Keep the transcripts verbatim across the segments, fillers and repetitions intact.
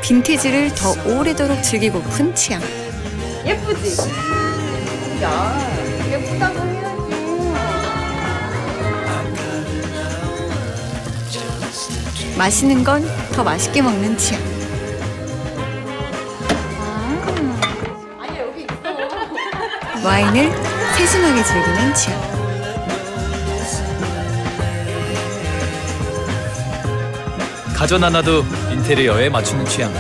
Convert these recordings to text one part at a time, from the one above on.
빈티지를 더 오래도록 즐기고픈 취향. 예쁘지? 야, 예쁘다고 해야지. 맛있는 건 더 맛있게 먹는 취향. 아, 아니야, 여기 있어. 와인을 세심하게 즐기는 취향. 가전 하나도 인테리어에 맞추는 취향.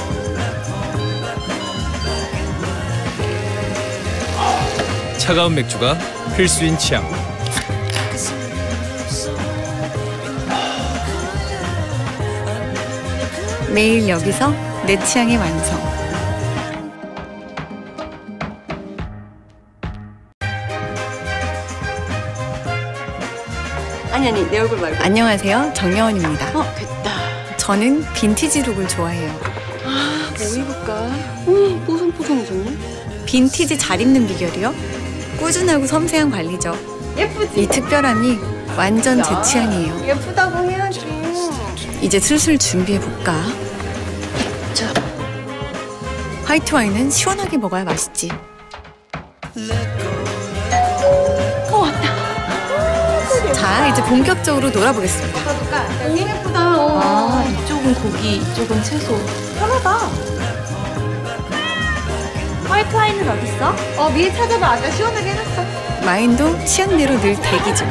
차가운 맥주가 필수인 취향. 매일 여기서 내 취향의 완성. 아니, 아니, 내 얼굴 말고. 안녕하세요, 정여원입니다. 어, 됐다. 저는 빈티지 룩을 좋아해요. 아, 뭐 입을까? 음, 뽀송뽀송해졌네. 빈티지 잘 입는 비결이요? 꾸준하고 섬세한 관리죠. 예쁘지? 이 특별함이 완전 제 야, 취향이에요. 예쁘다고 해야지. 이제 슬슬 준비해볼까? 자, 화이트 와인은 시원하게 먹어야 맛있지. 어, 왔다. 자, 이제 본격적으로 놀아보겠습니다. 봐볼까? 너무 예쁘다. 어. 아, 이쪽은 고기, 이쪽은 채소. 편하다. 화이트 와인은 어딨어? 어, 미리 찾아봐. 아까 시원하게 해놨어. 와인도 취향대로 늘 대기 중.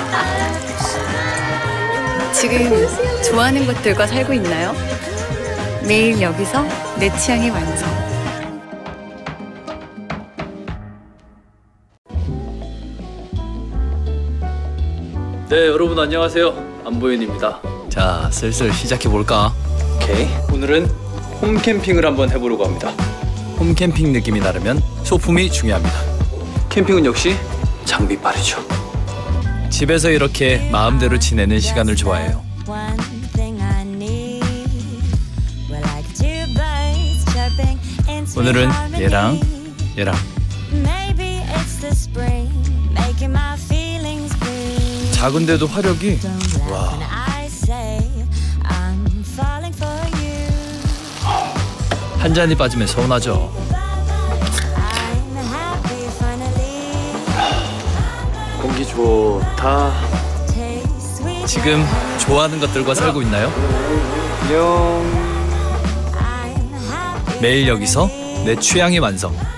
지금 좋아하는 것들과 살고 있나요? 매일 여기서 내 취향의 완성. 네, 여러분 안녕하세요. 안보현입니다. 자, 슬슬 시작해볼까? 오케이. 오늘은 홈캠핑을 한번 해보려고 합니다. 홈캠핑 느낌이 나려면 소품이 중요합니다. 캠핑은 역시 장비빨이죠. 집에서 이렇게 마음대로 지내는 시간을 좋아해요. 오늘은 얘랑 얘랑 작은데도 화력이 와. 한 잔이 빠지면 서운하죠. 공기 좋다. 지금 좋아하는 것들과 살고 있나요? 안녕. 매일 여기서 내 취향의 완성.